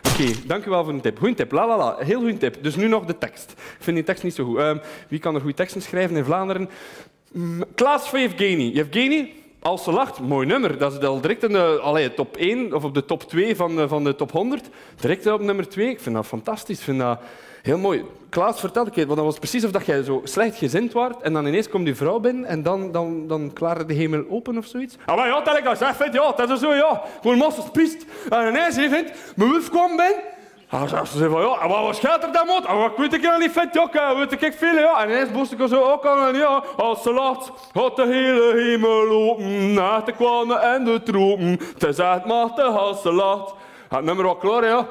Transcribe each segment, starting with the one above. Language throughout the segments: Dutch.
Oké, dank u wel voor een tip. Goeie tip, la la la. Heel goede tip. Dus nu nog de tekst. Ik vind die tekst niet zo goed. Wie kan er goede teksten schrijven in Vlaanderen? Klaas van Yevgeny. Yevgeny, Als ze lacht, mooi nummer. Dat is al direct in de top 1 of op de top 2 van de top 100. Direct op nummer 2. Ik vind dat fantastisch. Ik vind dat heel mooi. Klaas, vertel ik je, want dat was precies of dat jij zo slecht gezind was en dan ineens komt die vrouw binnen en dan klaarde de hemel open of zoiets. Ah, maar ja, dat ik dat zeg, vindt, ja, dat is zo, ja. Gewoon massas piest. En ineens, vindt, mijn wuf kwam binnen. En ze zei van, ja, wat gaat er dan uit? En wat weet ik niet, vindt, ja, weet ik veel, ja. En ineens moest ik er zo ook aan, en ja, als ze lacht, gaat de hele hemel open, naar de kwamen en de tropen. Het is echt machtig als ze lacht. Gaat het nummer wat klaar, ja?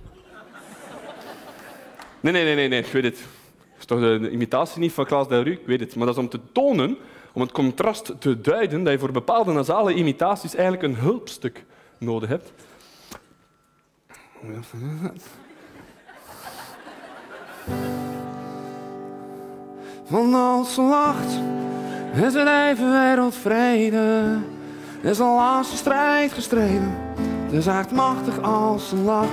Nee, ik weet het. Dat is toch de imitatie niet van Klaas Delru? Ik weet het. Maar dat is om te tonen, om het contrast te duiden, dat je voor bepaalde nasale imitaties eigenlijk een hulpstuk nodig hebt. Want als ze lacht, is het even wereldvrede. Is een laatste strijd gestreden. Het is echt machtig als ze lacht.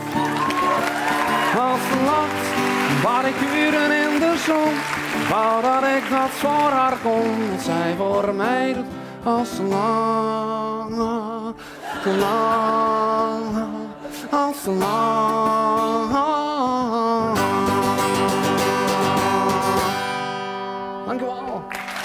Als ze lacht, waar ik uren in de zon. Wou dat ik dat voor haar kon, wat zij voor mij doet. Als ze lacht, als ze lacht. Dank u wel.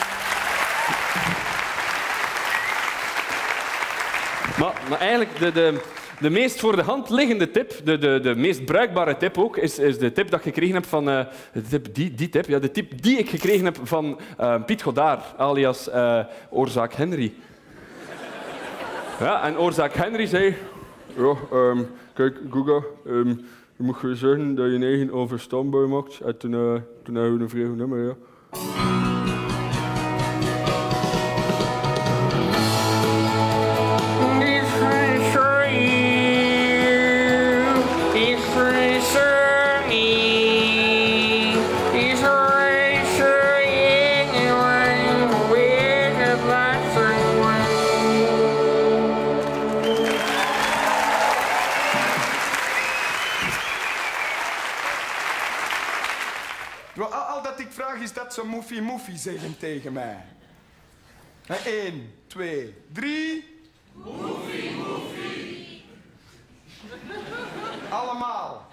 Maar eigenlijk de meest voor de hand liggende tip, de meest bruikbare tip ook, is de tip dat ik gekregen heb van... de tip die ik gekregen heb van Piet Godard, alias Oorzaak Henry. Ja, en Oorzaak Henry zei... Ja, kijk, Guga, je moet gewoon zeggen dat je je eigen onverstaanbaar maakt. En toen hebben we een vrij goed nummer, ja. Al dat ik vraag is dat ze moefie moefie zeggen tegen mij. 1, 2, 3. Moefie moefie. Allemaal.